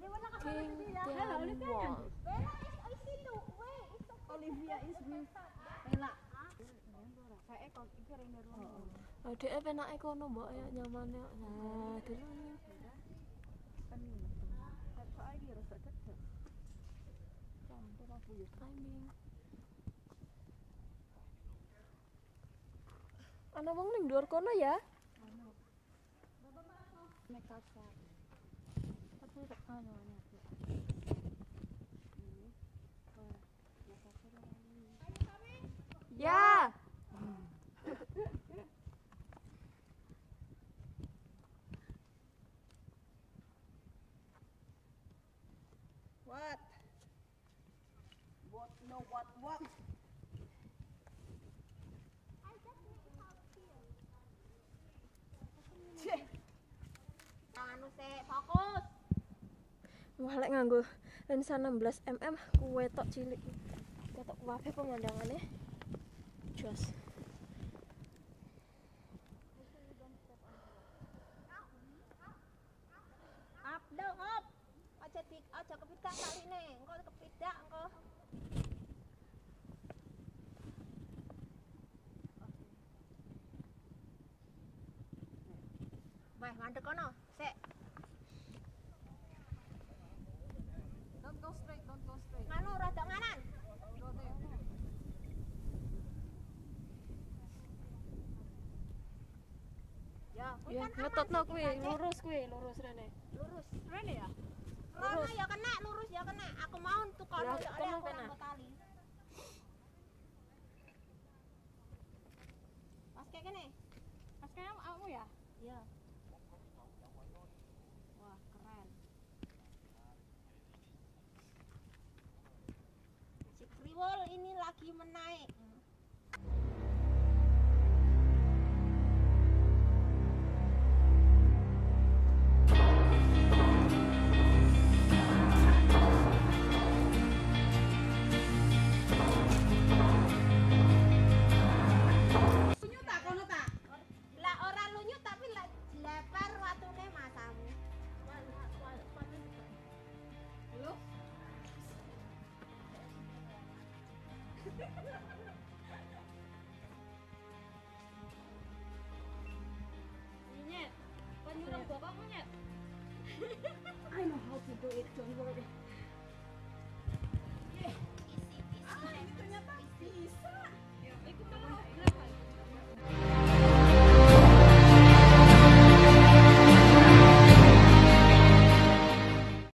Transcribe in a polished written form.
Wall. Olivia is with Bella. Saya kok iki rene rono. Oh, dhek penake kono mbok ya nyamane. Nah, dulu Kan ini. Kok iki rasa cedek. Campur aku ya. timing. Ana wong ning dhuwur kono ya? Make up. Tapi tak anu anu. Ya. What? What? No, what? Anu sik fokus. Wah, lek nganggo lensa 16 mm kuwe tok cilik. Ketok wae pemandangane. Jos. Up dong, up. Aja kepidak kaline. Engko kepidak engko. Wah, mandek kono. Sik. Don't go straight, don't go straight. Nganu rada nganan. Go there. Ya, kuwi Ya, kan aman ngetotno sih, kuwi, kita cek. lurus rene. Lurus. Rene ya? Rono ya kena, lurus ya kena. Aku mau tuh kono Lah, ya kono aku kena. nganggo tali. Pas kayak gini. Pas kayak kamu ya? Iya. Wah, keren. Si Kriwol ini lagi menaik. Lunyu tak kono tak? Lah ora lunyu tapi lah lebar watune matamu. Lu?